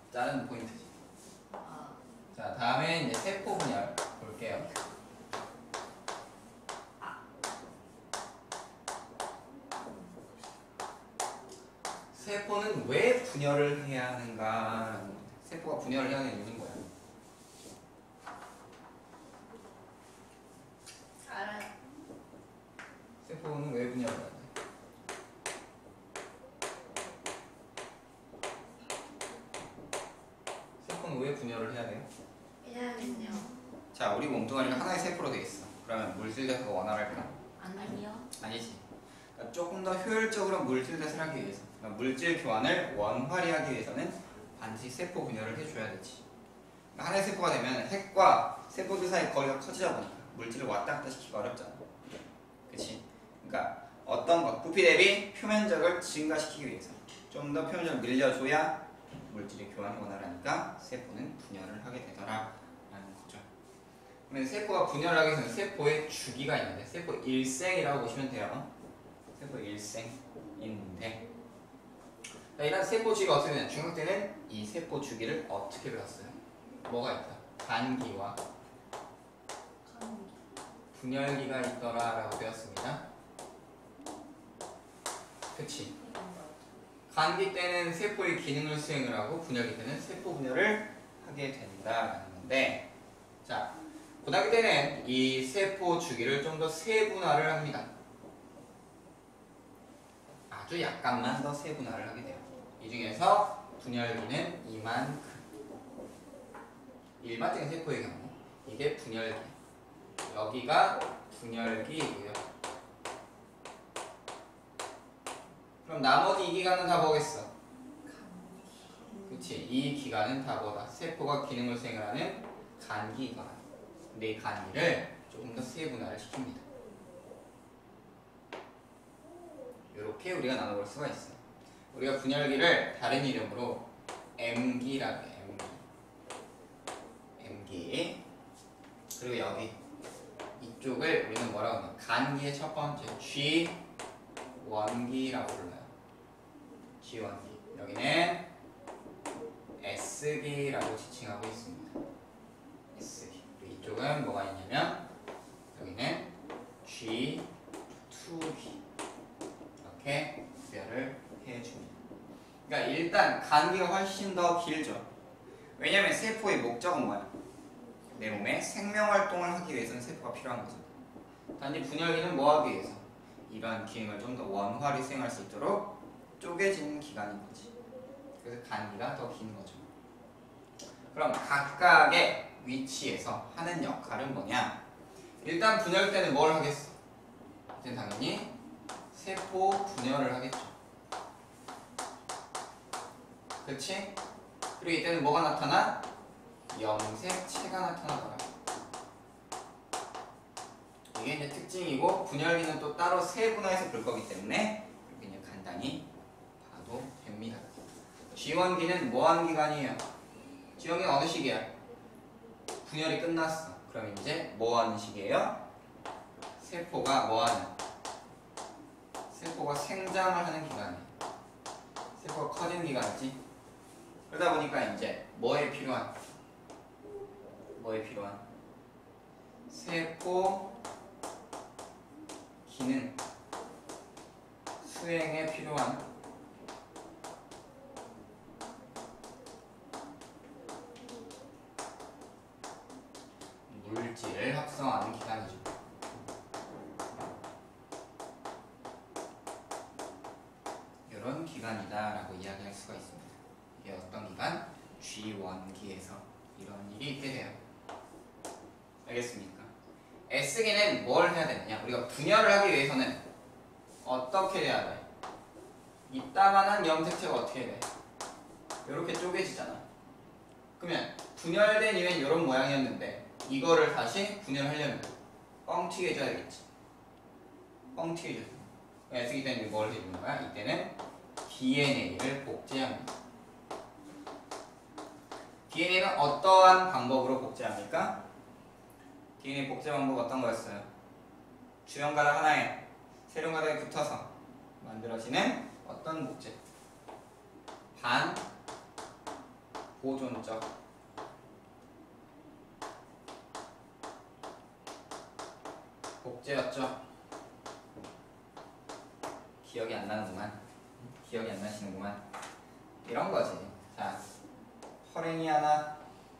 자르는 포인트지. 자, 다음에 이제 세포 분열 볼게요. 세포는 왜 분열을 해야 하는가? 세포가 분열을 해야 하는 이유는 뭐야? 알아요. 세포는 왜 분열을 해야 돼? 세포는 왜 분열을 해야 돼요? 왜냐면요. 자, 우리 몸뚱아리가 하나의 세포로 되어 있어. 그러면 물질대사가 원활할까? 아니요. 아니지. 그러니까 조금 더 효율적으로 물질대사를 하기 위해서, 그러니까 물질 교환을 원활히 하기 위해서는 반드시 세포 분열을 해줘야 되지. 그러니까 하나의 세포가 되면 핵과 세포들 사이 거리가 커지다 보니까 물질을 왔다 갔다 시키기 어렵잖아. 그치? 그러니까 어떤 것, 부피 대비 표면적을 증가시키기 위해서 좀 더 표면적을 늘려줘야 물질의 교환이 원활하니까 세포는 분열을 하게 되더라 라는 거죠. 그러면 세포가 분열을 하기 위해서는 세포의 주기가 있는데, 세포 일생이라고 보시면 돼요. 세포 일생 있는데, 자, 이런 세포 주기가 어떻게 되냐? 중학 때는 이 세포 주기를 어떻게 배웠어요? 뭐가 있다? 간기와 분열기가 있더라 라고 배웠습니다. 그치? 간기 때는 세포의 기능을 수행을 하고, 분열기 때는 세포 분열을 하게 된다라는 건데, 자, 고등학교 때는 이 세포 주기를 좀 더 세분화를 합니다. 아주 약간만 더 세분화를 하게 돼요. 이 중에서 분열기는 이만큼. 일반적인 세포의 경우 이게 분열기, 여기가 분열기이고요. 그럼 나머지 이 기관은 다 뭐겠어? 그치? 이 기관은 다 뭐다? 세포가 기능을 수행을 하는 간기관. 근데 이 간기를 조금 더 세분화를 시킵니다. 이렇게 우리가 나눠볼 수가 있어요. 우리가 분열기를 다른 이름으로 M기라고 해요. M기. 그리고 여기 이쪽을 우리는 뭐라고 하냐? 간기의 첫 번째 G1기라고 불러요. G1기. 여기는 S기라고 지칭하고 있습니다. S기. 그리고 이쪽은 뭐가 있냐면 여기는 G2기. 이렇게 구별을 해줍니다. 그러니까 일단 간기가 훨씬 더 길죠. 왜냐면 세포의 목적은 뭐야? 내 몸에 생명활동을 하기 위해서는 세포가 필요한 거죠. 단지 분열기는 뭐 하기 위해서? 이러한 기능을 좀 더 원활히 수행할 수 있도록 쪼개지는 기관인 거지. 그래서 간기가 더 긴 거죠. 그럼 각각의 위치에서 하는 역할은 뭐냐? 일단 분열 때는 뭘 하겠어? 이제 당연히 세포 분열을 하겠죠. 그치? 그리고 이때는 뭐가 나타나? 염색체가 나타나더라. 이게 이제 특징이고, 분열기는 또 따로 세분화해서 볼 거기 때문에 이렇게 이제 간단히 봐도 됩니다. G1기는 뭐하는 기관이에요? G1기는 어느 시기야? 분열이 끝났어. 그럼 이제 뭐하는 시기예요? 세포가 뭐하는? 세포가 생장을 하는 기간이에요. 세포가 커지는 기간이지. 그러다 보니까 이제 뭐에 필요한? 세포 기능 수행에 필요한 물질을 합성하는 기관이죠. 이런 기관이다라고 이야기할 수가 있습니다. 이게 어떤 기관? G1기에서 이런 일이 있게 돼요. 알겠습니까? S기는 뭘 해야 되느냐? 우리가 분열을 하기 위해서는 어떻게 돼야 돼? 이따만한 염색체가 어떻게 돼? 이렇게 쪼개지잖아. 그러면 분열된 이유는 이런 모양이었는데 이거를 다시 분열하려면 뻥튀기 해줘야 되겠지. 뻥튀기 해줘야 돼. S기 때는 뭘 해주는 거야? 이때는 DNA를 복제합니다. DNA는 어떠한 방법으로 복제합니까? DNA 복제 방법 어떤 거였어요? 주연 가닥 하나에 세련 가닥이 붙어서 만들어지는 어떤 복제? 반 보존적 복제였죠. 기억이 안 나는구만. 기억이 안 나시는구만. 이런 거지. 자, 혈행이 하나,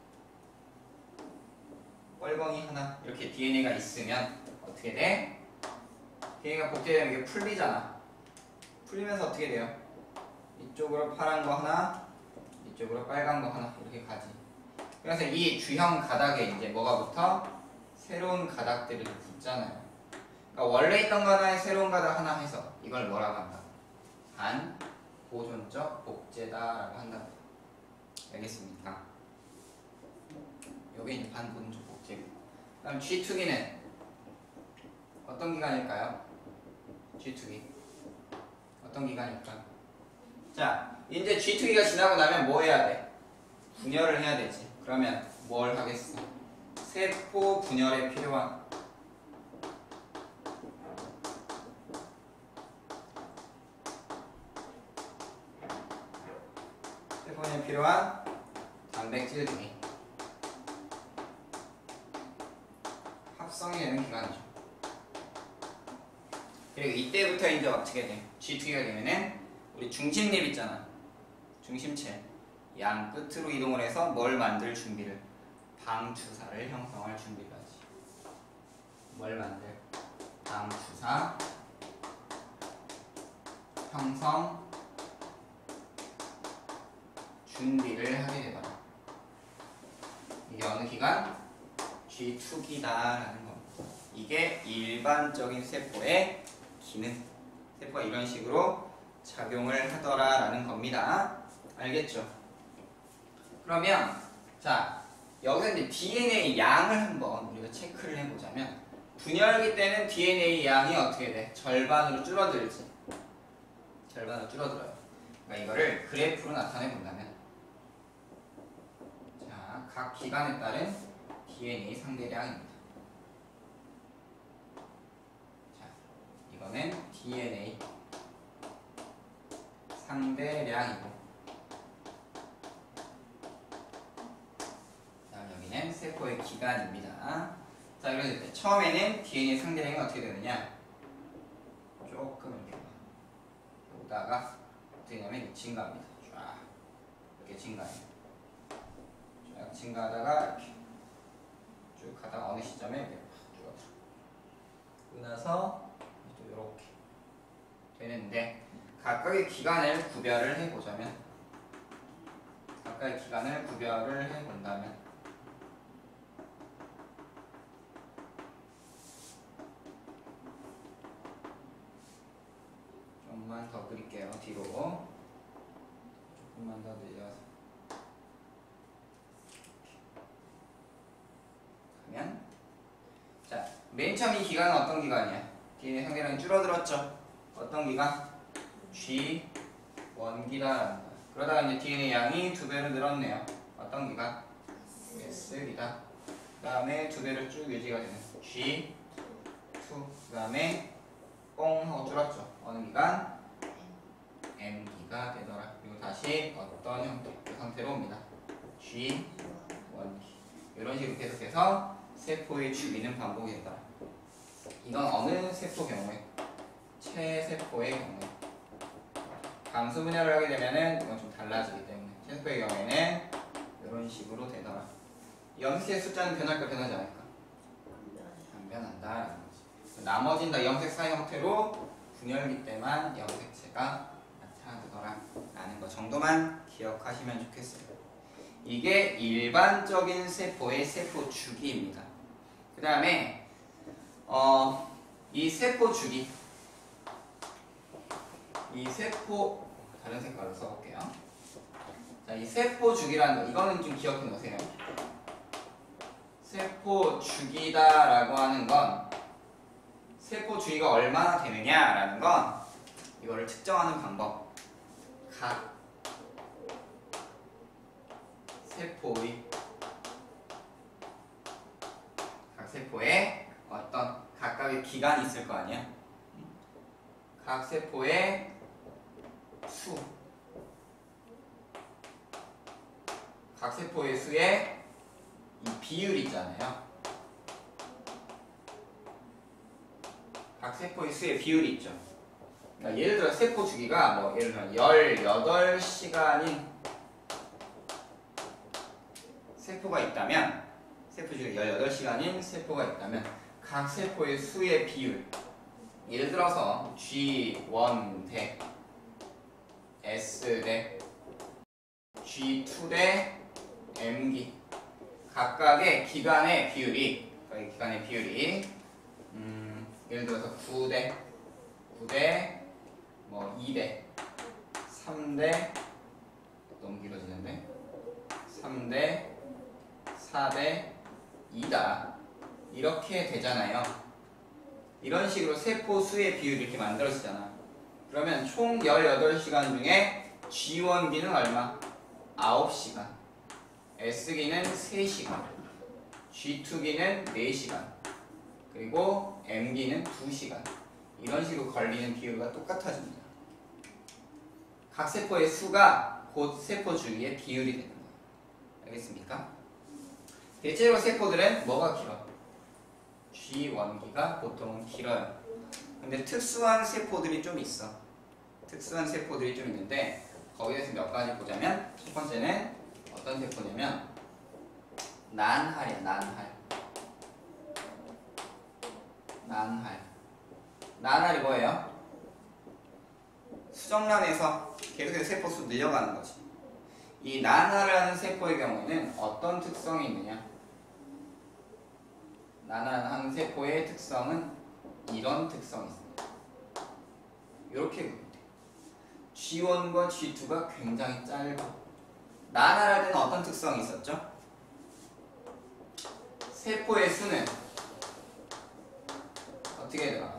뻘벙이 하나 이렇게 DNA가 있으면 어떻게 돼? DNA가 복제되면 이게 풀리잖아. 풀리면서 어떻게 돼요? 이쪽으로 파란 거 하나, 이쪽으로 빨간 거 하나 이렇게 가지. 그래서 이 주형 가닥에 이제 뭐가 붙어? 새로운 가닥들이 붙잖아요. 그러니까 원래 있던 거 하나에 새로운 가닥 하나 해서 이걸 뭐라고 한다? 반보존적 복제다라고 한다. 알겠습니까? 여기 이제 반보존적 복제고. 그다음 G2기는 어떤 기관일까요? G2기 어떤 기관일까? 자, 이제 G2기가 지나고 나면 뭐 해야 돼? 분열을 해야 되지. 그러면 뭘 하겠어? 세포 분열에 필요한 세포에 필요한 단백질 등이 합성이 되는 기관이죠. 그리고 이때부터 이제 어떻게 돼? G2기가 되면은 우리 중심립 있잖아. 중심체 양 끝으로 이동을 해서 뭘 만들 준비를? 방주사를 형성할 준비를 하지. 뭘 만들? 방주사 형성 준비를 하게 되더라. 이게 어느 기관? G2기다라는 겁니다. 이게 일반적인 세포의 기능. 세포가 이런 식으로 작용을 하더라라는 겁니다. 알겠죠? 그러면 자 여기서 이제 DNA 양을 한번 우리가 체크를 해보자면 분열기 때는 DNA 양이 어떻게 돼? 절반으로 줄어들지. 절반으로 줄어들어요. 그러니까 이거를 그래프로 나타내 본다면 자, 각 기관에 따른 DNA 상대량입니다. 자, 이거는 DNA 상대량이고 여기는 세포의 기관입니다. 자, 그랬을 때 처음에는 DNA 상대량이 어떻게 되느냐? 조금 이렇게 오다가 어떻게 되냐면 증가합니다. 쫙 이렇게 증가해요. 쫙 증가하다가 이렇게 쭉 가다가 어느 시점에 이렇게 줄어들어. 그러나서 또 이렇게 되는데 각각의 기관을 구별을 해보자면 각각의 기관을 구별을 해본다면 조금만 더 그릴게요. 뒤로 조금만 더 늘려서 하면 자, 맨 처음 이 기관은 어떤 기관이야? DNA 상대량이 줄어들었죠? 어떤 기관? G1기다라는 거야. 그러다가 이제 DNA 양이 2배로 늘었네요. 어떤 기관? S기다. 그 다음에 2배로 쭉 유지가 되는 G2. 그 다음에 뽕 하고 줄었죠. 어느 기관? M기가 되더라. 그리고 다시 어떤 형태? 그 상태로 옵니다. G1기. 이런 식으로 계속해서 세포의 주기는 반복이 되더라. 이건 어느 세포 경우에? 체세포의 경우에. 감수 분열을 하게 되면은 이건 좀 달라지기 때문에 체세포의 경우에는 이런 식으로 되더라. 염색의 숫자는 변할까 변하지 않을까? 안 변한다라는 거지. 나머진 다 염색 사이 형태로 분열기 때만 염색체가 나타나더라 라는 거 정도만 기억하시면 좋겠어요. 이게 일반적인 세포의 세포 주기입니다. 그 다음에 이 세포 주기 이 세포 다른 색깔로 써볼게요. 자, 이 세포 주기라는 거 이거는 좀 기억해 놓으세요. 세포 주기다라고 하는 건 세포 주기가 얼마나 되느냐라는 건 이거를 측정하는 방법. 각 세포의 어떤 각각의 기간이 있을 거 아니야? 각 세포의 수, 각 세포의 수의 이 비율 있잖아요. 각 세포의 수의 비율이 있죠. 그러니까 예를 들어 세포 주기가 뭐 예를 들면 18시간인 세포가 있다면, 세포 주기가 18시간인 세포가 있다면 각 세포의 수의 비율, 예를 들어서 G1 대 S 대 G2 대 M기 각각의 기간의 비율이 예를 들어서 9대 뭐 2대 3대 너무 길어지는데 3대 4대 2다 이렇게 되잖아요. 이런 식으로 세포 수의 비율이 이렇게 만들어지잖아. 그러면 총 18시간 중에 G1기는 얼마? 9시간, S기는 3시간, G2기는 4시간, 그리고 M기는 2시간. 이런 식으로 걸리는 비율과 똑같아집니다. 각 세포의 수가 곧 세포 주기의 비율이 되는 거예요. 알겠습니까? 대체로 세포들은 뭐가 길어? G1기가 보통은 길어요. 근데 특수한 세포들이 좀 있어. 특수한 세포들이 좀 있는데 거기에서 몇 가지 보자면, 첫 번째는 어떤 세포냐면 난할이야. 난할이 뭐예요? 수정란에서 계속해서 세포 수 늘려가는 거지. 이 난할하는 세포의 경우에는 어떤 특성이 있느냐? 난할하는 세포의 특성은 이런 특성이 있습니다. 이렇게 보면 돼. G1과 G2가 굉장히 짧아. 난할할 때는 어떤 특성이 있었죠? 세포의 수는 어떻게 들어가?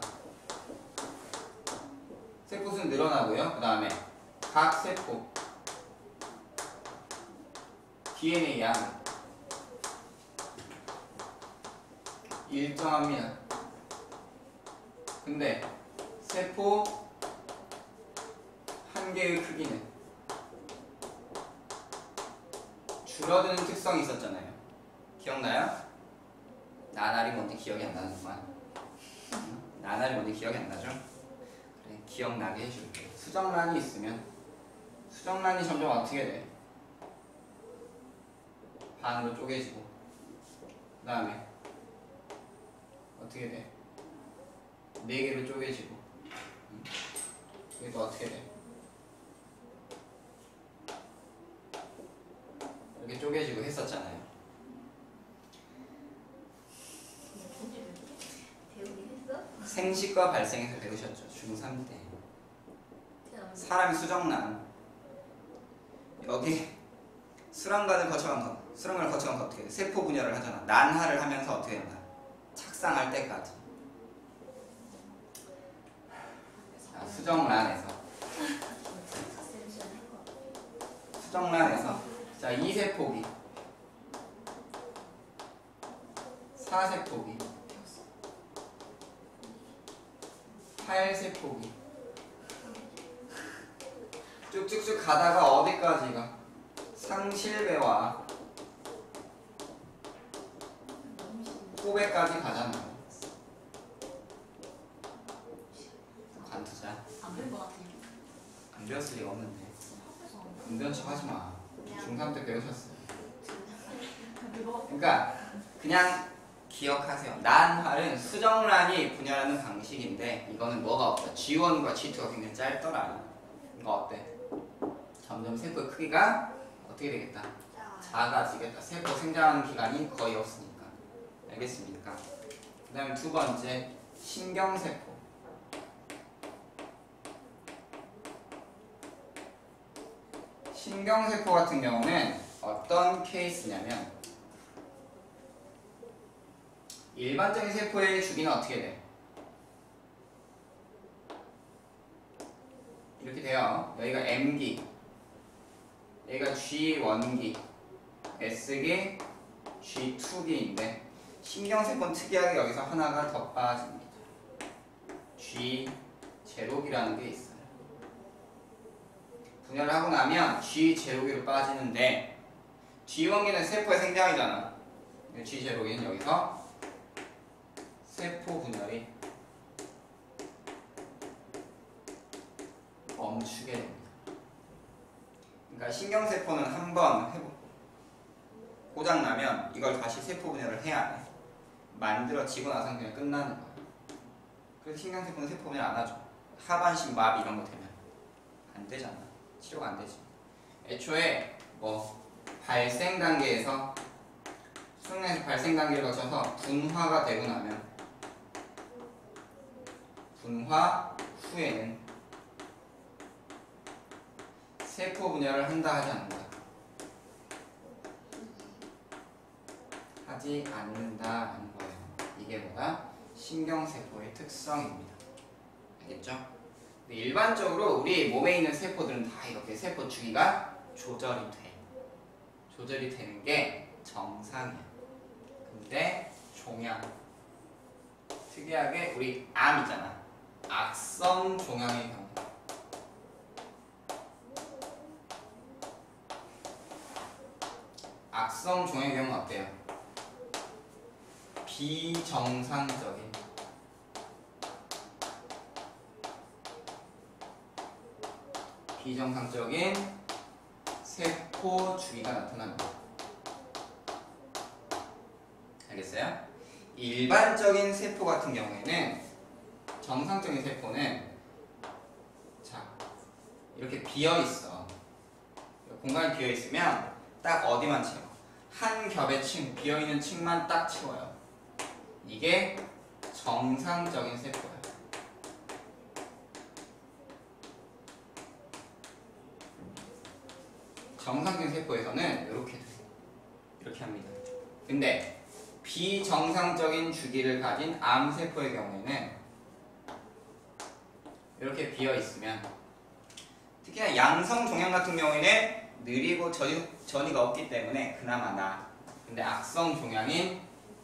세포 수는 늘어나고요. 그 다음에 각 세포 DNA 양 일정합니다. 근데 세포 한 개의 크기는 줄어드는 특성이 있었잖아요. 기억나요? 나날이 뭔지 기억이 안 나는구만. 나날이 뭔지 기억이 안 나죠? 그래, 기억나게 해줄게. 수정란이 있으면 수정란이 점점 어떻게 돼? 반으로 쪼개지고, 그 다음에 어떻게 돼? 4개로 쪼개지고, 이게 또 어떻게 돼? 이렇게 쪼개지고 했었잖아요. 배우긴 했어? 생식과 발생에서 배우셨죠? 중3 때. 사람이 수정란, 여기 수란관을 거쳐가면서 어떻게 돼? 세포 분열을 하잖아. 난할을 하면서 어떻게 된다? 착상할 때까지. 자, 수정란에서 자, 2세포기 4세포기 8세포기 쭉쭉쭉 가다가 어디까지 가? 상실배와 후배까지 가잖아요. 관투자. 안 배운 것 같아요. 안 배웠을 리가 없는데. 학교에서 안 배운 척 하지 마. 중3 때 배우셨어요. 그거 그러니까 그냥 기억하세요. 난할은 수정란이 분열하는 방식인데 이거는 뭐가 없다. G1과 G2가 굉장히 짧더라. 이거 어때? 점점 세포의 크기가 어떻게 되겠다? 작아지겠다. 세포 생장하는 기간이 거의 없으니까. 알겠습니까? 그 다음에 두 번째, 신경세포. 신경세포 같은 경우는 어떤 케이스냐면, 일반적인 세포의 주기는 어떻게 돼? 이렇게 돼요. 여기가 M기, 여기가 G1기, S기, G2기인데 신경세포는 특이하게 여기서 하나가 더 빠집니다. G0기라는 게 있어요. 분열을 하고 나면 G0기로 빠지는데 G원기는 세포의 생장이잖아. G 제로기는 여기서 세포 분열이 멈추게 됩니다. 그러니까 신경세포는 한번 고장나면 이걸 다시 세포 분열을 해야 안 해. 만들어지고 나서는 그냥 끝나는 거야. 그래서 신경세포는 세포 분열 안 하죠. 하반신 마비 이런 거 되면 안 되잖아. 치료가 안 되지. 애초에 뭐 발생 단계에서 수능에서 발생 단계를 거쳐서 분화가 되고 나면 분화 후에는 세포 분열을 한다 하지 않는다. 하지 않는다라는 거예요. 이게 뭐다? 신경세포의 특성입니다. 알겠죠? 근데 일반적으로 우리 몸에 있는 세포들은 다 이렇게 세포 주기가 조절이 돼. 조절이 되는 게 정상이야. 근데 종양 특이하게 우리 암 있잖아. 악성 종양의 경우 악성 종양의 경우는 어때요? 비정상적인 세포 주기가 나타납니다. 알겠어요? 일반적인 세포 같은 경우에는 정상적인 세포는 자 이렇게 비어 있어. 공간이 비어 있으면 딱 어디만 채워? 한 겹의 층, 비어 있는 층만 딱 채워요. 이게 정상적인 세포야. 정상적인 세포에서는 이렇게 돼. 이렇게 합니다. 근데 비정상적인 주기를 가진 암세포의 경우에는 이렇게 비어 있으면 특히나 양성 종양 같은 경우에는 느리고 전이가 없기 때문에 그나마 나아. 근데 악성 종양인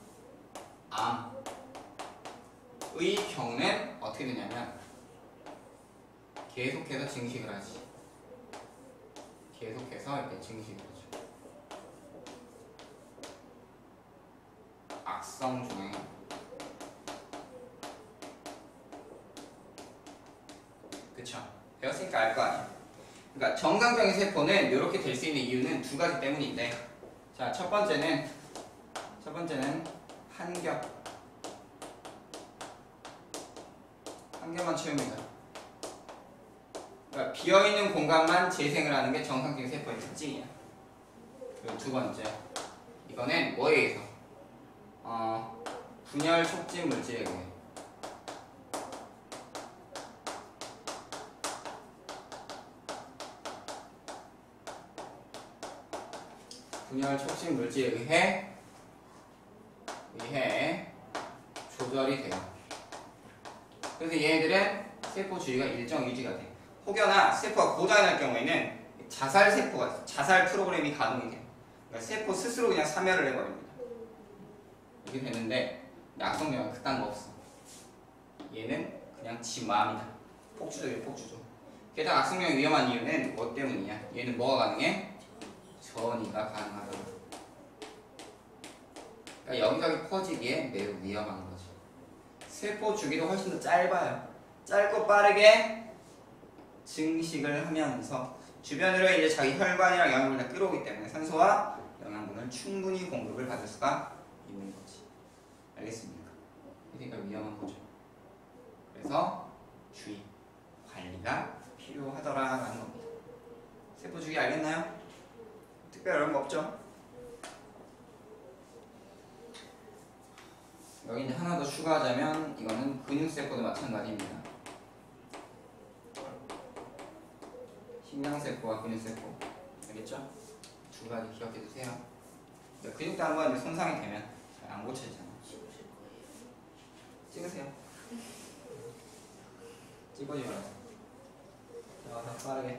암의 경우는 어떻게 되냐면 계속해서 증식을 하지. 계속해서 이렇게 증식을 하죠. 악성 종양. 그쵸? 배웠으니까 알 거 아니야. 그러니까 정상적인 세포는 이렇게 될 수 있는 이유는 두 가지 때문인데, 자, 첫 번째는 한 겹만 채웁니다. 그러니까 비어있는 공간만 재생을 하는 게 정상적인 세포의 특징이야. 그리고 두 번째, 이거는 뭐에 의해서? 분열 촉진 물질에 의해. 분열 촉진 물질에 의해 조절이 돼요. 그래서 얘네들은 세포 주기가 일정 유지가 돼. 혹여나 세포가 고장이 날 경우에는 자살 세포가 자살 프로그램이 가동이 돼요. 그러니까 세포 스스로 그냥 사멸을 해버립니다. 이렇게 되는데 악성 종양은 그딴 거 없어. 얘는 그냥 지 마음이다. 폭주적이에요, 폭주적. 게다가 악성 종양이 위험한 이유는 뭐 때문이냐? 얘는 뭐가 가능해? 전이가 가능하다. 그러니까 여기저기 퍼지기에 매우 위험한 거지. 세포 주기도 훨씬 더 짧아요. 짧고 빠르게 증식을 하면서 주변으로 이제 자기 혈관이랑 영양분을 다 끌어오기 때문에 산소와 영양분을 충분히 공급을 받을 수가 있는 거지. 알겠습니까? 그러니까 위험한 거죠. 그래서 주의, 관리가 필요하더라라는 겁니다. 세포 주기 알겠나요? 특별히 어려운 거 없죠? 여기 이제 하나 더 추가하자면 이거는 근육세포도 마찬가지입니다. 신경세포와 근육세포. 알겠죠? 두 가지 기억해 두세요. 근육도 한번 이제 손상이 되면 잘 안 고쳐지잖아. 찍으세요. 찍어지 말아서. 자, 빠르게.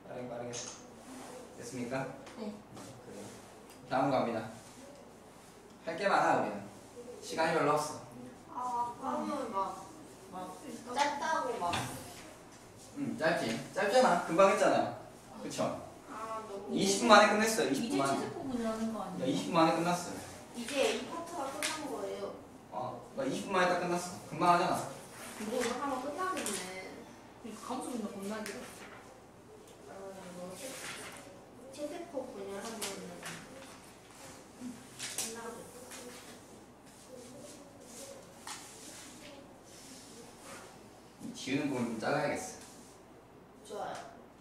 됐습니까? 네. 그래요. 다음 갑니다. 할 게 많아 우리는. 시간이 별로 없어. 아까는 막 짧다고 막. 짧지. 짧잖아. 금방 했잖아요. 그쵸? 좀. 20분 만에 끝냈어요. 이제 20분 만에. 체세포 분열하는 거 야, 아니야? 20분 만에 끝났어요. 이제 이 파트가 끝난 거예요. 나 20분 만에 딱 끝났어. 금방 하잖아. 이거 하면 끝나겠네. 이거 감수 분열 겁나 길어. 뭐 체세포 분열하면은 끝나겠다. 지우는 부분 좀 잘라야겠어. 좋아요.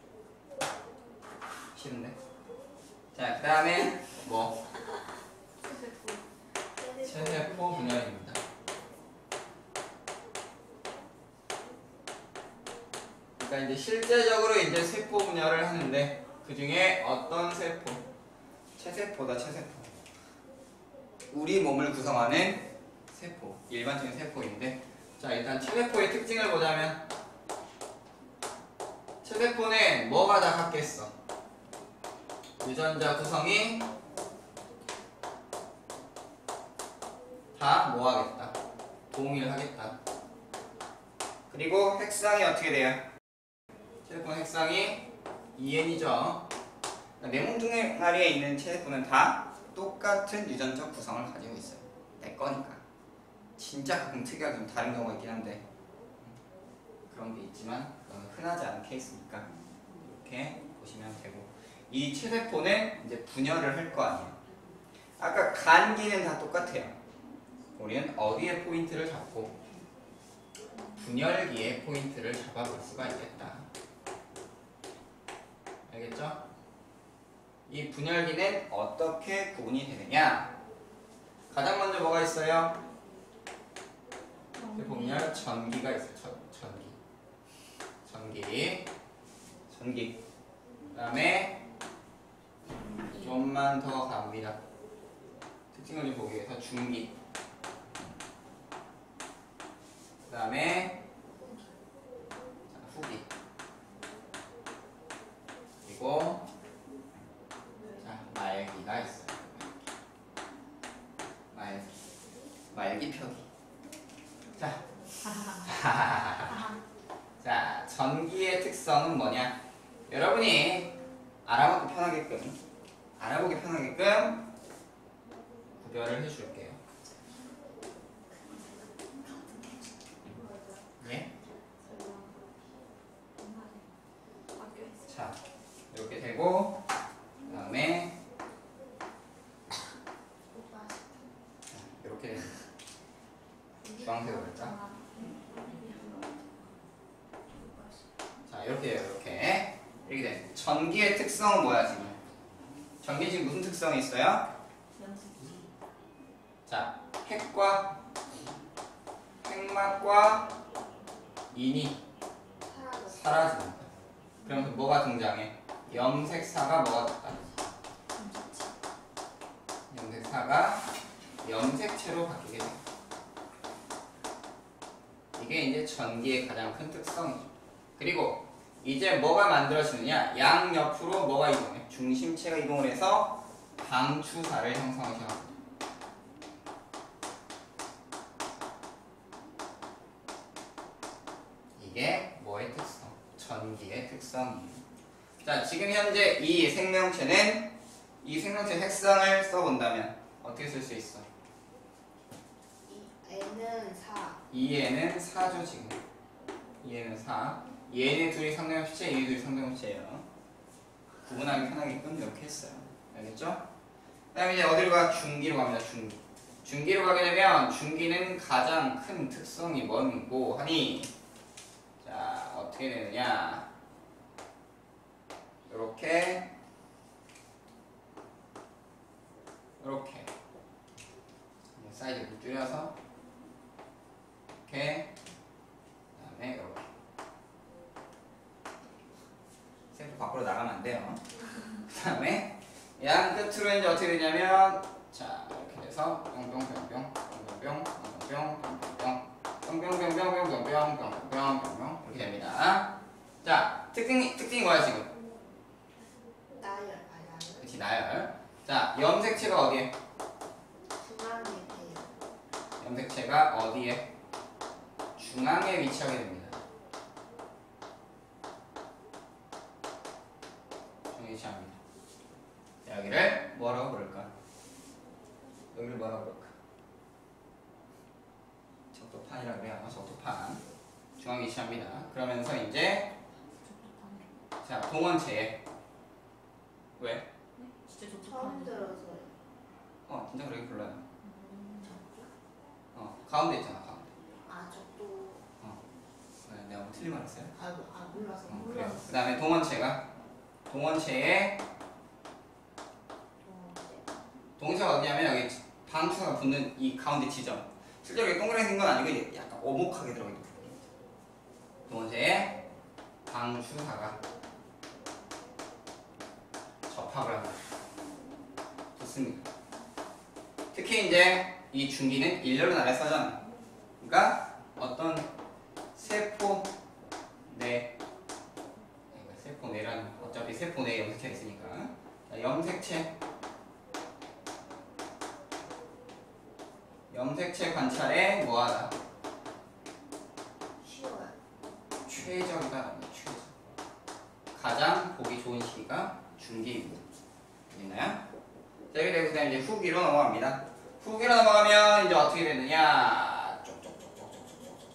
싫은데? 자, 그 다음에 뭐? 체세포. 체세포 분열입니다. 그러니까 이제 실제적으로 이제 세포 분열을 하는데 그 중에 어떤 세포? 체세포다, 체세포. 우리 몸을 구성하는 세포, 일반적인 세포인데, 자 일단 체세포의 특징을 보자면, 체세포는 뭐가 다 같겠어? 유전자 구성이 다 뭐 하겠다? 동일하겠다. 그리고 핵상이 어떻게 돼요? 체세포 핵상이 2N이죠. 내몽둥아리에 있는 체세포는 다 똑같은 유전적 구성을 가지고 있어요. 내 거니까. 진짜 가끔 특이하게 좀 다른 경우가 있긴 한데 그런 게 있지만 흔하지 않은 케이스니까 이렇게 보시면 되고, 이 체세포는 이제 분열을 할 거 아니에요. 아까 간기는 다 똑같아요. 우리는 어디에 포인트를 잡고 분열기에 포인트를 잡아볼 수가 있겠다. 알겠죠? 이 분열기는 어떻게 구분이 되느냐? 가장 먼저 뭐가 있어요? 분열 전기가 있어요. 전기. 그 다음에 좀만 더 갑니다. 특징을 좀 보기 위해서 중기. 그 다음에 후기. 그리고 말기가 있어요. 말기 표기. 자, 전기의 특성은 뭐냐? 여러분이 알아보기 편하게끔 구별을 해줄게요. 예? 자, 이렇게 되고, 그 다음에 이렇게 됩니다. 주황색으로 할까? 자, 이렇게 돼. 전기의 특성은 뭐야, 지금? 전기 지금 무슨 특성이 있어요? 자, 핵막과 인이 사라집니다. 그러면서 뭐가 등장해? 염색사가 뭐가 됐다? 염색사가 염색체로 바뀌게 돼요. 이게 이제 전기의 가장 큰 특성이죠. 그리고 이제 뭐가 만들어지느냐? 양옆으로 뭐가 이동해? 중심체가 이동을 해서 방추사를 형성을 시작합니다. 이게 뭐의 특성? 전기의 특성이에요. 자, 지금 현재 이 생명체 핵상을 써본다면 어떻게 쓸 수 있어? N은 4. 2N은 4죠, 지금. 2N은 4. 얘네 둘이 상대합시체, 얘네 둘이 상대합시체예요. 구분하기 편하게끔 이렇게 했어요. 알겠죠? 그 다음에 이제 어디로 가? 중기로 갑니다. 중기로 가게 되면 중기는 가장 큰 특성이 뭐고 하니, 자, 어떻게 되느냐? 요렇게 사이즈를 줄여서 이렇게, 그 다음에 이렇게. 샘플 밖으로 나가면 안 돼요. 그 다음에 양 끝으로 이제 어떻게 되냐면, 자, 이렇게 돼서 뿅뿅뿅뿅 이렇게 됩니다. 자, 특징이 뭐야 지금? 나열. 그렇지, 나열. 자, 염색체가 어디에? 중앙에 돼요. 염색체가 어디에? 중앙에 위치하게 됩니다. 중앙에 위치합니다. 뭐라고 그럴까? 적도판이라 그래요. 적도판. 중앙 위치합니다. 그러면서 이제 자 동원체 왜? 진짜 처음 들어서요. 진짜 그렇게 불러요. 가운데 있잖아 가운데. 아, 적도. 내가 뭐 틀린 말 했어요? 몰라서. 그래요. 그 다음에 동원체에 동원체가 어디냐면 여기 방추가 붙는 이 가운데 지점. 실제로 이게 동그랗게 생긴 건 아니고 이게 약간 오목하게 들어가 있는 부분이에요. 동원체에 방추사가 접합을 한다. 좋습니다. 특히 이제 이 중기는 일렬로 나란히 서잖아. 그러니까 어떤 세포 내라는 어차피 세포 내에 염색체가 있으니까 자, 염색체 관찰에 뭐하다? 쉬워요. 최적이다. 최적. 가장 보기 좋은 시기가 중기이고 있나요? 자, 이렇게 되고 그다음에 이제 후기로 넘어갑니다. 후기로 넘어가면 이제 어떻게 되느냐? 쪽쪽쪽쪽쪽쪽쪽쪽.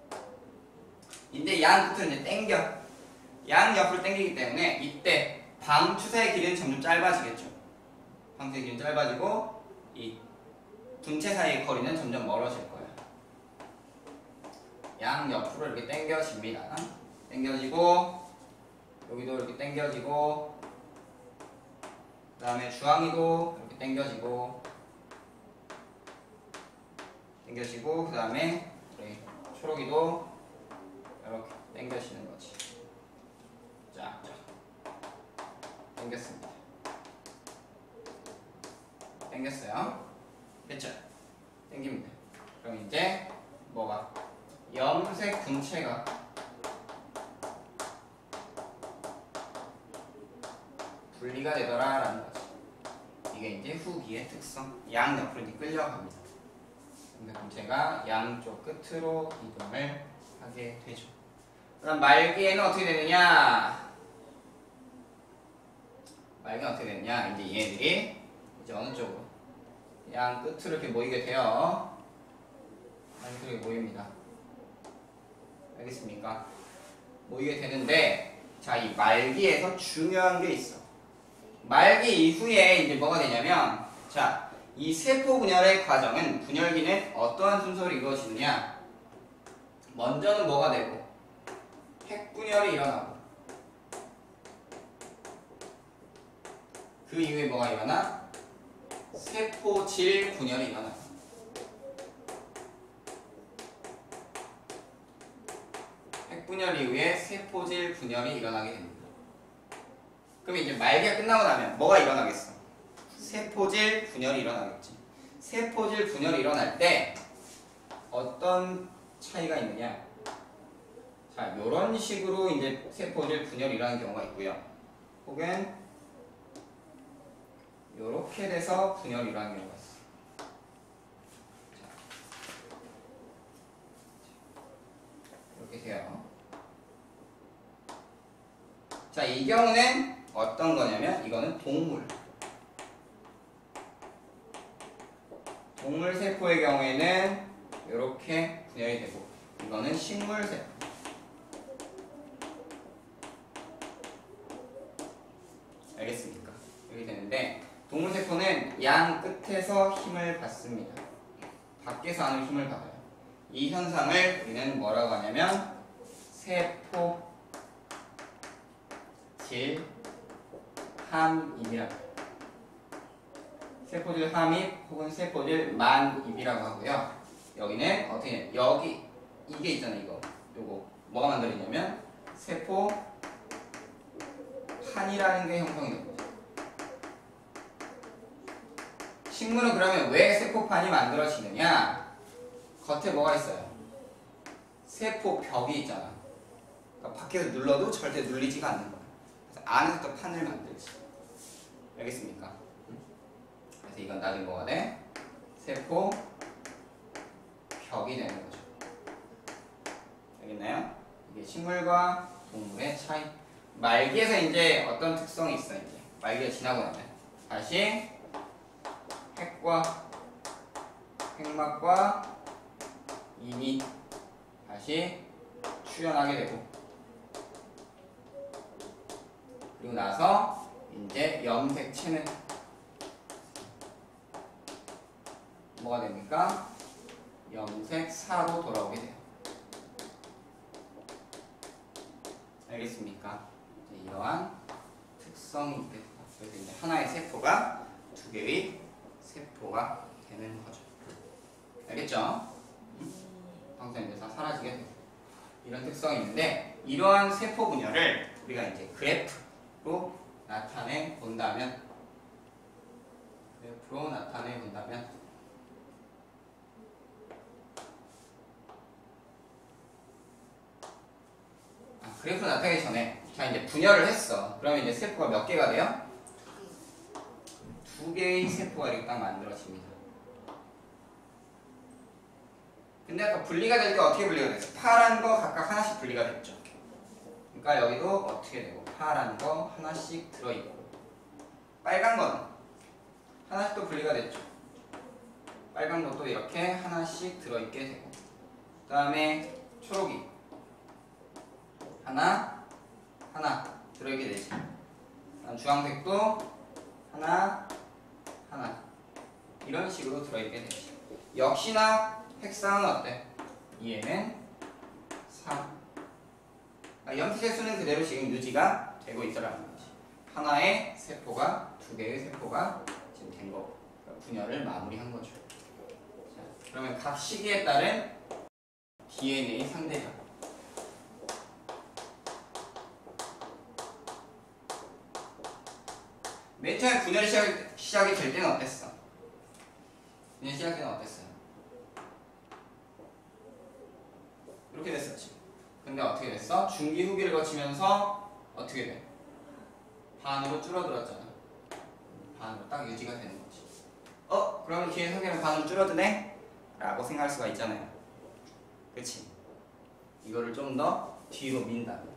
이제 양 끝을 이제 당겨. 양 옆으로 당기기 때문에 이때 방추사의 길이는 점점 짧아지겠죠. 방추사의 길이는 짧아지고 이 분체 사이의 거리는 점점 멀어질 거예요. 양 옆으로 이렇게 당겨집니다. 당겨지고 여기도 이렇게 당겨지고 그 다음에 주황이도 이렇게 당겨지고 그 다음에 초록이도 이렇게 당겨지는 거지. 자, 당겼습니다. 당겼어요. 됐죠? 당깁니다. 그럼 이제 뭐가? 염색 분체가 분리가 되더라라는 거지. 이게 이제 후기의 특성. 양 옆으로 이제 끌려갑니다. 염색 분체가 양쪽 끝으로 이동을 하게 되죠. 그럼 말기에는 어떻게 되느냐? 말기는 어떻게 되느냐? 이제 얘네들이 이제 어느 쪽으로? 양 끝으로 이렇게 모이게 돼요. 양 끝으로 이렇게 모입니다. 알겠습니까? 모이게 되는데, 자, 이 말기에서 중요한 게 있어. 말기 이후에 이제 뭐가 되냐면, 자, 이 세포 분열의 과정은 분열기는 어떠한 순서로 이루어지느냐? 먼저는 뭐가 되고, 핵분열이 일어나고, 그 이후에 뭐가 일어나? 세포질 분열이 일어나요. 핵분열 이후에 세포질 분열이 일어나게 됩니다. 그럼 이제 말기가 끝나고 나면 뭐가 일어나겠어? 세포질 분열이 일어나겠지. 세포질 분열이 일어날 때 어떤 차이가 있느냐? 자, 이런 식으로 이제 세포질 분열이 일어나는 경우가 있고요. 혹은 이렇게 돼서 분열이 일어나는 경우가 있어. 이렇게 돼요. 자, 이 경우는 어떤 거냐면 이거는 동물 세포의 경우에는 이렇게 분열이 되고 이거는 식물 세포. 알겠습니까? 이렇게 되는데 동물 세포는 양 끝에서 힘을 받습니다. 밖에서 안으로 힘을 받아요. 이 현상을 우리는 뭐라고 하냐면 세포 질함입이라고 해요. 세포질 함입 혹은 세포질 만입이라고 하고요. 여기는 어떻게 여기 이게 있잖아요. 요거 뭐가 만들어지냐면 세포 판이라는 게 형성이 된 거죠. 식물은 그러면 왜 세포판이 만들어지느냐? 겉에 뭐가 있어요? 세포벽이 있잖아. 그러니까 밖에서 눌러도 절대 눌리지가 않는 거야. 그래서 안에서 또 판을 만들지. 알겠습니까? 그래서 이건 나중에 뭐가 돼? 세포벽이 되는 거죠. 알겠나요? 이게 식물과 동물의 차이. 말기에서 이제 어떤 특성이 있어, 이제. 말기가 지나고 나면. 다시 핵과 핵막과 인이 다시 출현하게 되고, 그리고 나서 이제 염색체는 뭐가 됩니까? 염색사로 돌아오게 돼요. 알겠습니까? 이러한 특성이 있게 돼요. 그래서 이제 하나의 세포가 두 개의 세포가 되는 거죠. 알겠죠? 항상 이제 다 사라지게 돼요. 이런 특성이 있는데, 이러한 세포 분열을 우리가 이제 그래프로 나타내 본다면, 그래프 나타내기 전에, 자 이제 분열을 했어. 그러면 이제 세포가 몇 개가 돼요? 두 개의 세포가 이렇게 딱 만들어집니다. 근데 아까 분리가 될 때 어떻게 분리가 됐어? 파란 거 각각 하나씩 분리가 됐죠. 그러니까 여기도 어떻게 되고, 파란 거 하나씩 들어있고, 빨간 거는 하나씩 또 분리가 됐죠. 빨간 것도 이렇게 하나씩 들어있게 되고, 그 다음에 초록이 하나 들어있게 되지. 그다음 주황색도 하나 이런 식으로 들어있게 되지. 역시나 핵상은 어때? 얘는 3. 염색체 수는 그대로 지금 유지가 되고 있더라는 거지. 하나의 세포가 두 개의 세포가 지금 된 거고, 그러니까 분열을 마무리한 거죠. 자, 그러면 각 시기에 따른 DNA 상대적. 맨 처음에 분열이 시작이 될 때는 어땠어? 분열 시작 때는 어땠어요? 이렇게 됐었지. 근데 어떻게 됐어? 중기 후기를 거치면서 어떻게 돼? 반으로 줄어들었잖아. 반으로 딱 유지가 되는 거지. 그러면 기회 성격은 반으로 줄어드네? 라고 생각할 수가 있잖아요. 그치? 이거를 좀 더 뒤로 민다면,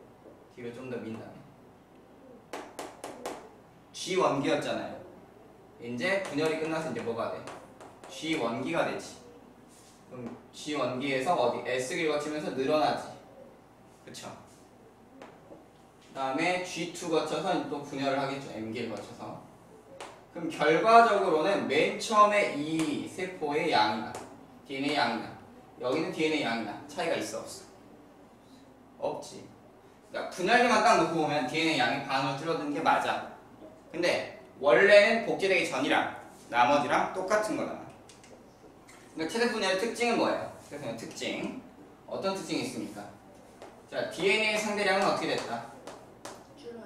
G 원기였잖아요. 이제 분열이 끝나서 이제 뭐가 돼? G원기가 되지. 그럼 G원기에서 어디? S기를 거치면서 늘어나지. 그쵸? 그 다음에 G2 거쳐서 또 분열을 하겠죠. M기를 거쳐서. 그럼 결과적으로는 맨 처음에 이 세포의 양이나 DNA 양이나, 여기는 DNA 양이나 차이가 있어 없어? 없지. 그러니까 분열기만 딱 놓고 보면 DNA 양이 반으로 줄어드는 게 맞아. 근데 원래는 복제되기 전이랑 나머지랑 똑같은 거잖아. 그러니까 체세 분열의 특징은 뭐예요? 체세 분열 특징. 어떤 특징이 있습니까? 자, DNA 상대량은 어떻게 됐다? 줄어요.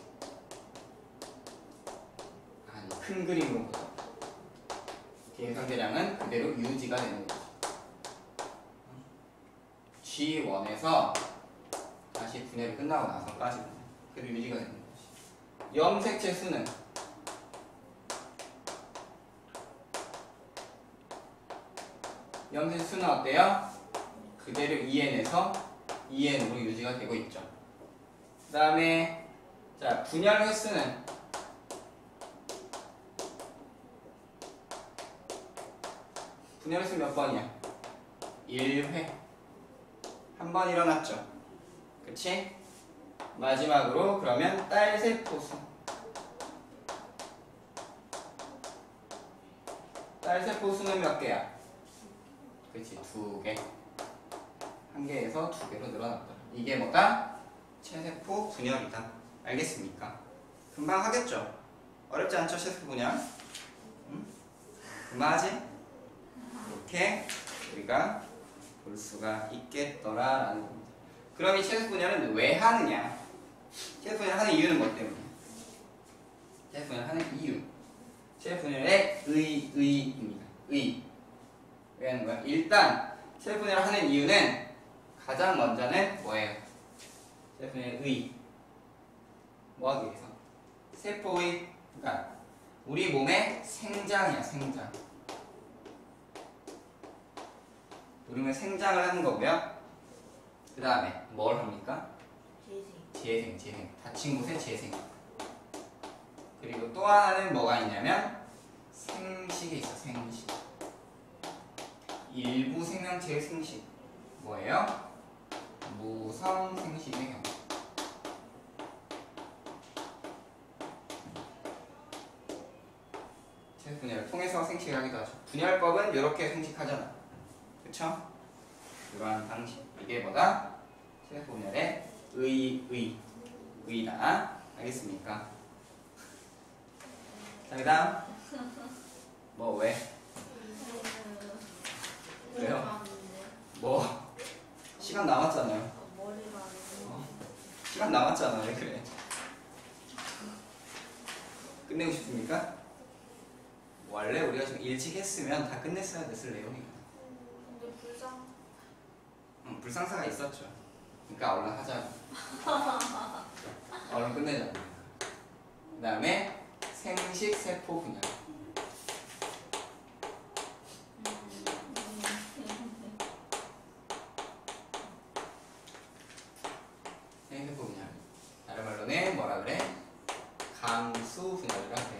아니, 큰 그림으로 보자. DNA 상대량은 그대로 유지가 되는 거죠. G1에서 다시 분열이 끝나고 나서까지 그대로 유지가 되는 거지. 염색체 수는 어때요? 그대로 2n에서 2n으로 유지가 되고 있죠. 그 다음에 자, 분열 횟수는 몇 번이야? 1회. 한 번 일어났죠. 그치? 마지막으로 그러면 딸세포 수. 딸세포 수는 몇 개야? 그치, 2개. 한 개에서 2개로 늘어났다. 이게 뭐다? 체세포 분열이다. 알겠습니까? 금방 하겠죠? 어렵지 않죠? 체세포 분열? 응? 금방 하지? 이렇게 우리가 볼 수가 있겠더라라는 겁니다. 그럼 이 체세포 분열은 왜 하느냐? 체세포 분열 하는 이유는 뭐 때문에? 체세포 분열 하는 이유. 체세포 분열의 의입니다. 왜 하는 거야? 일단 체세포 분열을 하는 이유는 가장 먼저는 뭐예요? 체세포 분열의 의. 뭐 하기 위해서? 세포의, 그러니까 우리 몸의 생장이야, 생장. 우리 몸의 생장을 하는 거고요. 그 다음에 뭘 합니까? 재생. 다친 곳의 재생. 그리고 또 하나는 뭐가 있냐면 생식이 있어, 생식. 일부 생명체의 생식 뭐예요? 무성 생식의 경우. 체세 분열을 통해서 생식을 하기도 하죠. 분열법은 이렇게 생식하잖아. 그쵸? 이러한 방식. 이게 뭐다? 체세 분열의 의다. 알겠습니까? 자, 그 다음 뭐 왜? 왜요? 뭐 시간 남았잖아요. 머리가 안 시간 남았잖아. 왜 그래? 끝내고 싶습니까? 원래 우리가 좀 일찍 했으면 다 끝냈어야 됐을 내용이에요. 근데 불쌍. 불상사가 있었죠. 그러니까 얼른 하자. 얼른 끝내자. 그 다음에 생식 세포 분열. 생식세포 분열. 다른 말로는 뭐라 그래? 감수 분열이라 그래요.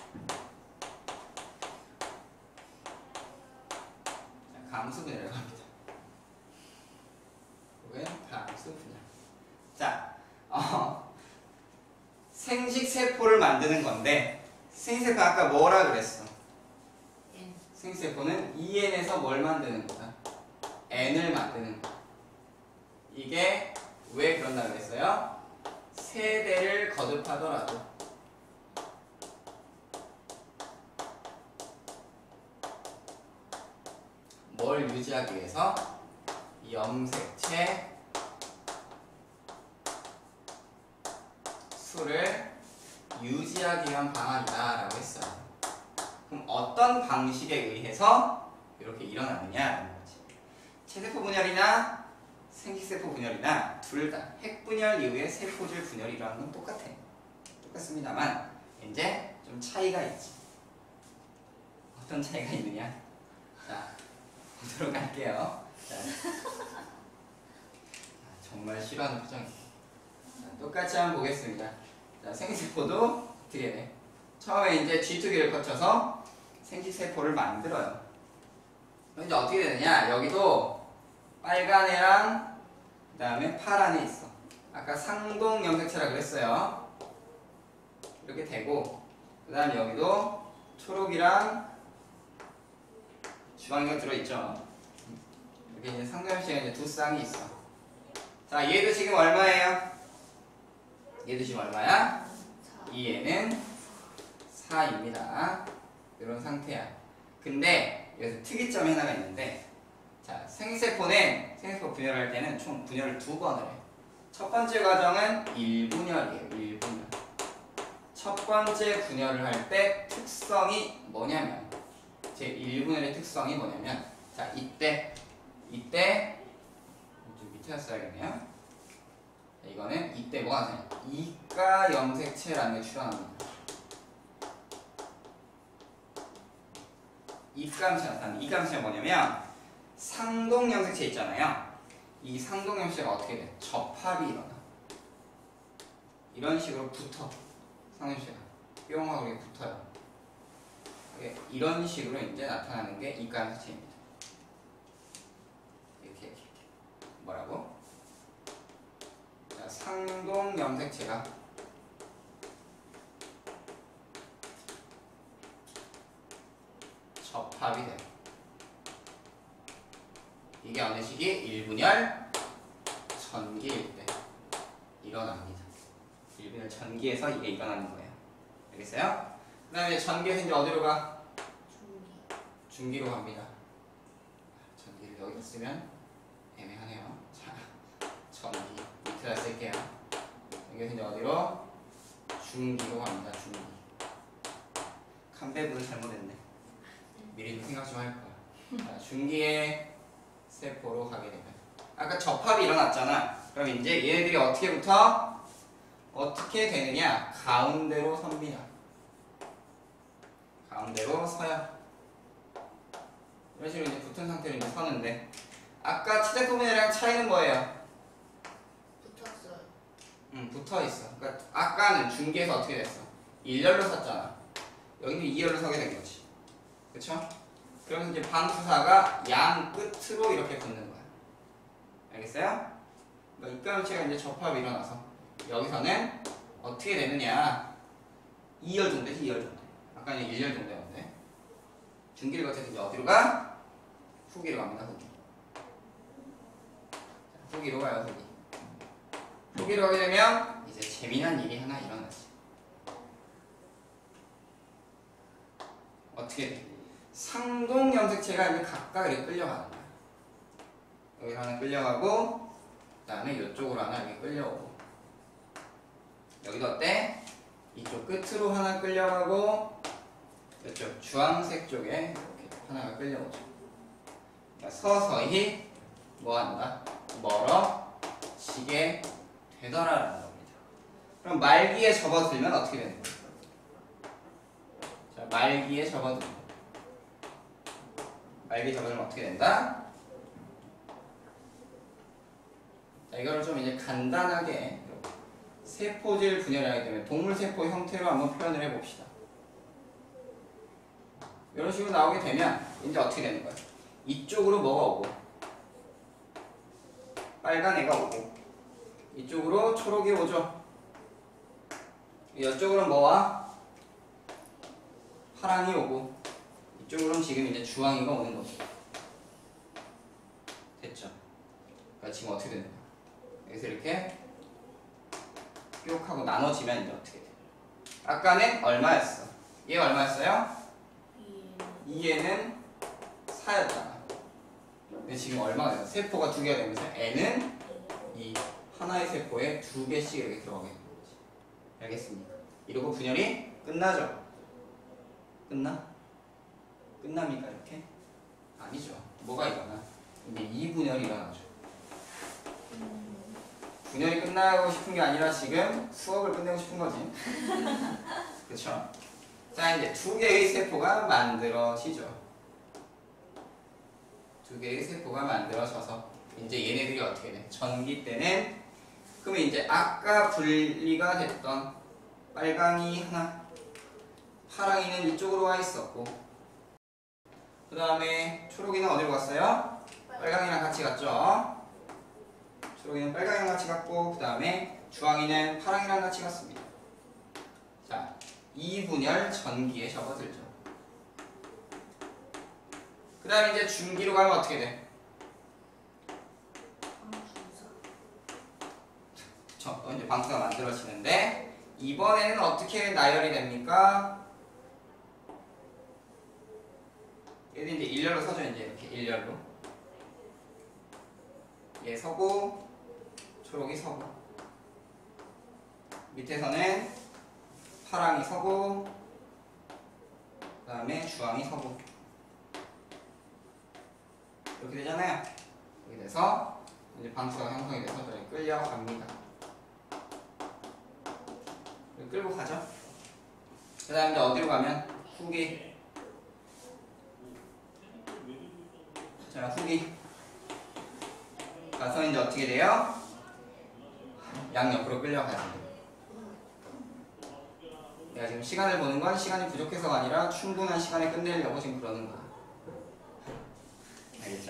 자, 감수 분열이라고 합니다. 혹은 감수 분열. 자, 생식세포를 만드는 건데 생식세포 아까 뭐라 그랬어? N. 생식세포는 EN에서 뭘 만드는 거다? N을 만드는 거다. 이게 왜 그런다 그랬어요? 세대를 거듭하더라도 뭘 유지하기 위해서 염색체 수를 유지하기 위한 방안이다 라고 했어요. 그럼 어떤 방식에 의해서 이렇게 일어나느냐라는 거지. 체세포 분열이나 생식세포 분열이나 둘 다 핵분열 이후의 세포질 분열이라는 건 똑같아. 똑같습니다만 이제 좀 차이가 있지. 어떤 차이가 있느냐? 자, 보도록 할게요. 자, 정말 싫어하는 표정이에요. 자, 똑같이 한번 보겠습니다. 자, 생식세포도 어떻게 돼? 처음에 이제 G2기를 거쳐서 생식세포를 만들어요. 그럼 이제 어떻게 되느냐? 여기도 빨간 애랑 그 다음에 파란 애 있어. 아까 상동 염색체라 그랬어요. 이렇게 되고 그 다음에 여기도 초록이랑 주황이가 들어있죠. 이렇게 이제 상동 염색체가 이제 두 쌍이 있어. 자, 얘도 지금 얼마예요? 얘도 지금 얼마야? 이 얘는 4입니다. 이런 상태야. 근데 여기서 특이점이 하나가 있는데, 자, 생식세포는 생식세포 분열할 때는 총 분열을 2번을 해. 첫 번째 과정은 1분열이에요. 1분열. 첫 번째 분열을 할 때 특성이 뭐냐면, 제 1분열의 특성이 뭐냐면, 자, 이때 좀 밑에다 써야겠네요. 이거는 이때 뭐가 나타나요? 이가 염색체라는 게 출현합니다. 입감체 나타나는 입감체가 뭐냐면 상동 염색체 있잖아요. 이 상동 염색체가 어떻게 돼? 접합이 일어나. 이런 식으로 붙어. 상동 염색체가 뿅 하고 이렇게 붙어요. 이런 식으로 이제 나타나는 게 이가 염색체입니다. 이렇게 뭐라고? 자, 상동 염색체가 접합이 돼요. 이게 어느 시기? 1분열 전기일 때 일어납니다. 1분열 전기에서 이게 일어나는 거예요. 알겠어요? 그 다음에 전기에서 이제 어디로 가? 중기로 갑니다. 전기를 여기다 쓰면 애매하네요. 자, 전기 밑에다 쓸게요. 여기서 이제 어디로? 중기로 갑니다. 중기. 칸베브는 잘못했네. 미리 생각 좀 할 거야. 자, 중기의 세포로 가게 되면 아까 접합이 일어났잖아. 그럼 이제 얘네들이 어떻게 되느냐? 가운데로 섭니다. 가운데로 서요. 이런 식으로 이제 붙은 상태로 이제 서는데 아까 체세포분열이랑 차이는 뭐예요? 붙었어요. 붙어 있어. 그러니까 아까는 중기에서 어떻게 됐어? 1열로 섰잖아. 여기는 2열로 서게 된 거지. 그쵸? 그러면 이제 방수사가 양 끝으로 이렇게 붙는 거야. 알겠어요? 그러니까 입가용체가 이제 접합이 일어나서 여기서는 어떻게 되느냐? 2열 정도지, 2열 정도. 아까는 1열 정도였는데 중기를 거쳐서 이제 어디로 가? 후기로 갑니다. 후기. 자, 후기로 가요. 후기. 후기로 가게 되면 이제 재미난 일이 하나 일어나지. 어떻게 돼? 상동 염색체가 이제 각각 이렇게 끌려가는 거야. 여기 하나 끌려가고, 그 다음에 이쪽으로 하나 이렇게 끌려오고. 여기도 어때? 이쪽 끝으로 하나 끌려가고, 이쪽 주황색 쪽에 이렇게 하나가 끌려오죠. 그러니까 서서히 뭐 한다? 멀어지게 되더라라는 겁니다. 그럼 말기에 접어들면 어떻게 되는 거예요? 자, 말기에 접어들면. 말기에 접어들면 어떻게 된다? 자, 이거를 좀 이제 간단하게 세포질 분열이 하기 때문에 동물세포 형태로 한번 표현을 해봅시다. 이런 식으로 나오게 되면 이제 어떻게 되는 거예요? 이쪽으로 뭐가 오고 빨간 애가 오고 이쪽으로 초록이 오죠. 이쪽으로는 뭐와 파랑이 오고 이쪽으로는 지금 이제 주황이가 오는 거죠. 됐죠? 그러니까 지금 어떻게 되는 거야? 여기서 이렇게 뿅 하고 나눠지면 이제 어떻게 돼? 아까는 얼마였어? 얘가 얼마였어요? 2에는 4였잖아. 근데 지금 얼마가 돼요? 세포가 2개가 되면서 n은 이 하나의 세포에 2개씩 이렇게 들어가게 되는 거지. 알겠습니까? 이러고 분열이 끝나죠? 끝납니까 이렇게? 아니죠. 뭐가 일어나? 이제 이분열이 일어나죠. 분열이 끝나고 싶은 게 아니라 지금 수업을 끝내고 싶은 거지. 그쵸? 자, 이제 2개의 세포가 만들어지죠. 2개의 세포가 만들어져서 이제 얘네들이 어떻게 돼? 전기 때는 그러면 이제 아까 분리가 됐던 빨강이 하나, 파랑이는 이쪽으로 와 있었고 그 다음에 초록이는 어디로 갔어요? 빨강이랑 같이 갔죠. 초록이는 빨강이랑 같이 갔고 그 다음에 주황이는 파랑이랑 같이 갔습니다. 자, 이분열 전기에 접어들죠. 그 다음에 이제 중기로 가면 어떻게 돼? 이제 방수가 만들어지는데 이번에는 어떻게 나열이 됩니까? 얘도 이제 일렬로 서죠. 이제 이렇게 일렬로 얘 서고 초록이 서고 밑에서는 파랑이 서고 그 다음에 주황이 서고 이렇게 되잖아요. 이렇게 돼서 이제 방수가 형성이 돼서 끌려갑니다. 끌고 가죠. 그 다음에 이제 어디로 가면 후기. 자, 후기 가서 이제 어떻게 돼요? 양옆으로 끌려가죠. 내가 지금 시간을 보는 건 시간이 부족해서가 아니라 충분한 시간에 끝내려고 지금 그러는 거야. 알겠죠?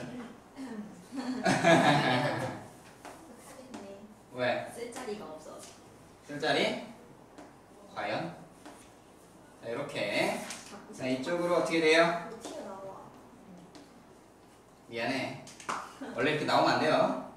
왜? 쓸 자리가 없어. 쓸 자리? 과연? 자, 이렇게. 자, 이쪽으로 어떻게 돼요? 튀어나와. 미안해. 원래 이렇게 나오면 안 돼요.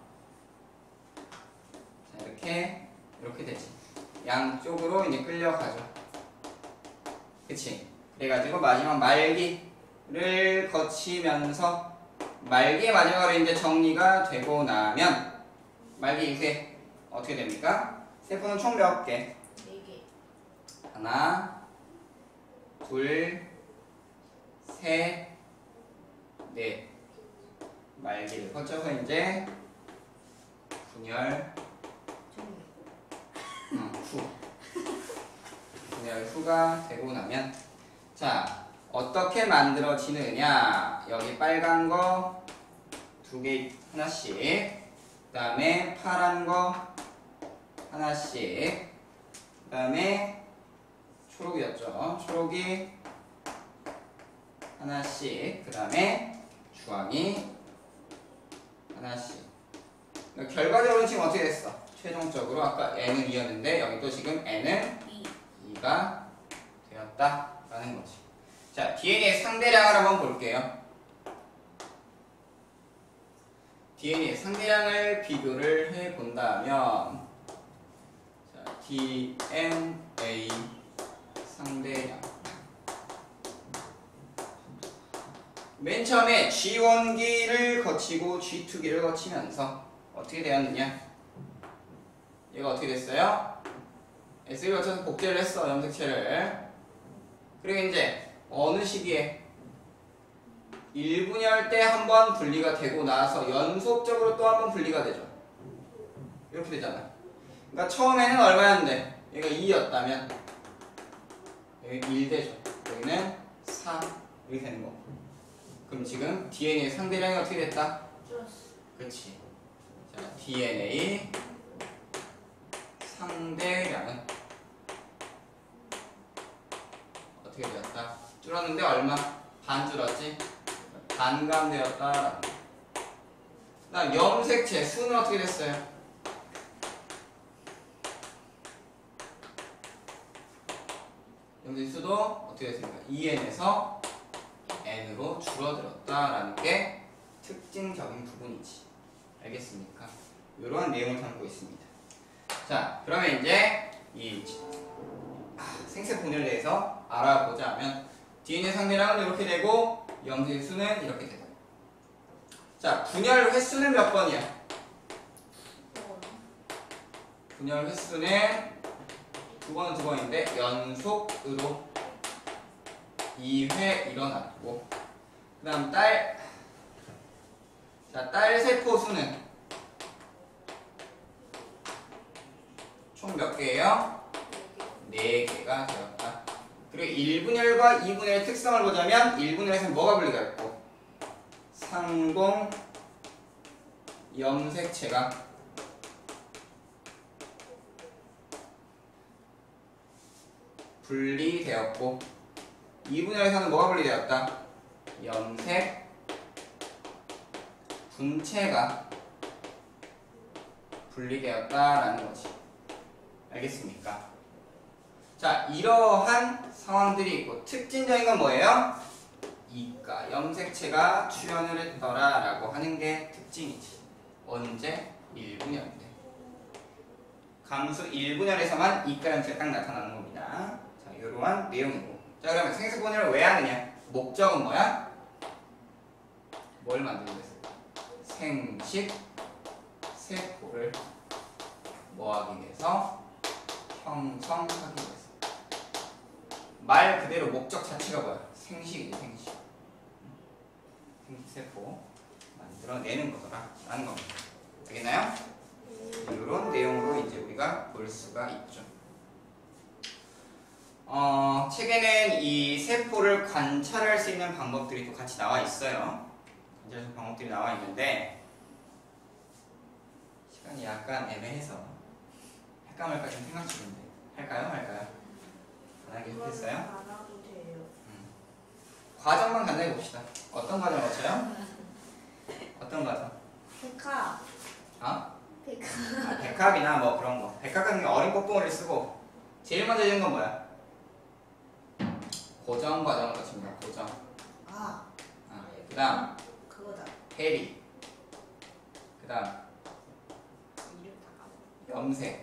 자, 이렇게 되지. 양쪽으로 이제 끌려가죠. 그치? 그래가지고 마지막 말기를 거치면서 말기의 마지막으로 이제 정리가 되고 나면 말기 이후에 어떻게 됩니까? 세포는 총 몇 개? 4개. 하나, 둘, 셋, 넷. 말기를 거쳐서 이제 분열 후. 분열 후가 되고 나면 자, 어떻게 만들어지느냐? 여기 빨간 거 2개 하나씩, 그 다음에 파란 거 하나씩, 그 다음에 초록이었죠. 초록이 하나씩, 그 다음에 주황이 하나씩. 그러니까 결과적으로 지금 어떻게 됐어? 최종적으로 아까 n은 2였는데 여기도 지금 n은 2가 되었다라는 거지. 자, DNA의 상대량을 한번 볼게요. DNA의 상대량을 비교를 해본다면 자, DNA 상대량 맨 처음에 G1기를 거치고 G2기를 거치면서 어떻게 되었느냐? 얘가 어떻게 됐어요? S를 거쳐서 복제를 했어, 염색체를. 그리고 이제 어느 시기에 1분열 때 한 번 분리가 되고 나서 연속적으로 또 한 번 분리가 되죠. 이렇게 되잖아. 그러니까 처음에는 얼마였는데 얘가 2였다면 여기 1 되죠. 여기는 4 이렇게 되는 거고. 그럼 지금 DNA 상대량이 어떻게 됐다? 줄었어. 그렇지. 자, DNA 상대량은 어떻게 되었다? 줄었는데 얼마? 반 줄었지? 반감되었다라는 거. 그다음 염색체 수는 어떻게 됐어요? 염색체 수도 어떻게 됐습니까? 2n에서 n으로 줄어들었다라는 게 특징적인 부분이지. 알겠습니까? 이러한 내용을 담고 있습니다. 자, 그러면 이제 이 생체 분열에 대해서 알아보자면 DNA 상대량은 이렇게 되고 염색 수는 이렇게 되고. 자, 분열 횟수는 몇 번이야? 분열 횟수는 두 번은 두 번인데 연속으로 2회 일어났고, 그 다음 딸 세포 수는 총 몇 개예요? 4개가 되었다. 그리고 1분열과 2분열의 특성을 보자면 1분열에서는 뭐가 분리가 됐고 상동 염색체가 분리되었고 2분열에서는 뭐가 분리되었다? 염색 분체가 분리되었다라는 거지. 알겠습니까? 자, 이러한 상황들이 있고 특징적인 건 뭐예요? 이가 염색체가 출현을 했더라라고 하는 게 특징이지. 언제? 1분열인데. 감수 1분열에서만 이가 염색체가 딱 나타나는 겁니다. 자, 이러한 내용이고. 자, 그러면 생식 분열을 왜 하느냐? 목적은 뭐야? 뭘 만들기 위해서? 생식 세포를 뭐 하기 위해서? 형성하기 위해서. 말 그대로 목적 자체가 뭐야? 생식이지, 생식. 생식세포 만들어내는 거더라 라는 겁니다. 알겠나요? 이런 내용으로 이제 우리가 볼 수가 있죠. 책에는 이 세포를 관찰할 수 있는 방법들이 또 같이 나와 있어요. 관찰할 방법들이 나와 있는데 시간이 약간 애매해서 할까 말까 좀 생각 중인데 할까요? 말까요? 안 하기 좋겠어요? 안 와도 돼요. 과정만 간단히 봅시다. 어떤 과정 거쳐요? 어떤 과정? 백화. 아? 백화. 백합이나 뭐 그런 거. 백합 같은 경 어린 꽃봉오리를 쓰고 제일 먼저 되는 건 뭐야? 고정 과정을 거칩니다. 고정. 그 다음 그거다. 해리. 그 다음 이름 다 까먹어. 염색.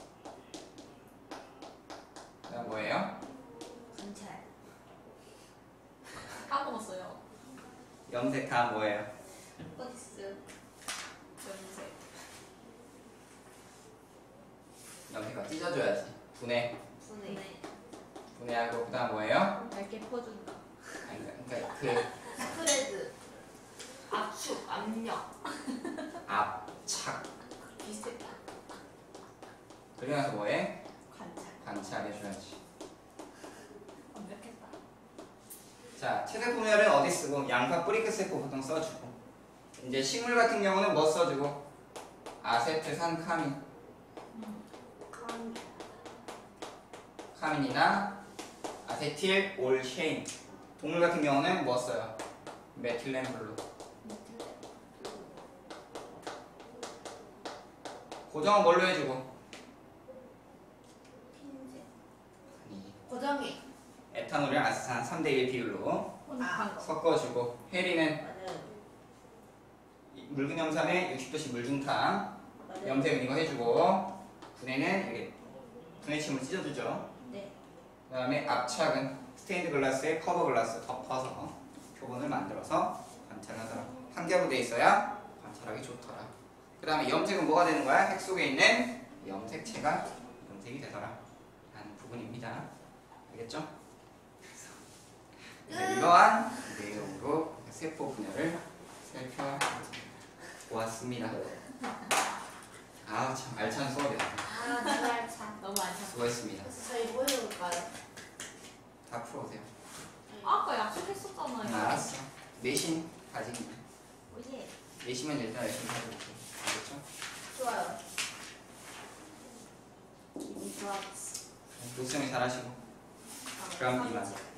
그 다음 뭐예요? 관찰. 까먹었어요. 염색 다음 뭐예요? 어딨어? 염색. 염색과 찢어줘야지. 분해. 분해. 분해하고 그 다음 뭐예요? 얇게 퍼준다. 아니, 그러니까 그 스프레드. 압축, 압력. 압착. 비슷했다. 그리고 나서 뭐해? 관찰. 관찰해줘야지. 완벽했다. 자, 체세 분열은 어디 쓰고? 양파 뿌리끝 세포 보통 써주고. 이제 식물 같은 경우는 뭐 써주고? 아세트산 카민. 칸. 카민이나 아세틸 올셰인 동물 같은 경우는 뭐 써요? 메틸렌 블루. 고정은 뭘로 해주고? 흰색. 아니, 고정이. 에탄올이랑 아세산 3대1 비율로 혼합한 거. 섞어주고, 해리는 맞아요. 묽은 염산에 60도씨 물중탕 맞아요. 염색 이거 해주고, 분해는 이게 분해침을 찢어주죠. 네. 그 다음에 압착은 스테인드 글라스에 커버 글라스 덮어서 표본을 만들어서 관찰하더라. 한겹으로 돼 있어야 관찰하기 좋더라. 그 다음에 염색은 뭐가 되는 거야? 핵 속에 있는 염색체가 염색이 되더라 라는 부분입니다. 알겠죠? 네, 이러한 내용으로 세포 분열을 살펴보았습니다. 아, 참 알찬 수업이다. 아, 정말 참 너무 안 참. 수고했습니다. 그래서 저희 뭐 해볼까요? 다 풀어오세요. 아까 약속했었잖아요. 알았어. 내신 가지기. 오예. 내시면 일단 열심히 가져볼게요. 알겠죠? 좋아요. 기분 좋았어. 녹성이 잘하시고. 아, 그럼 이만. 삼지.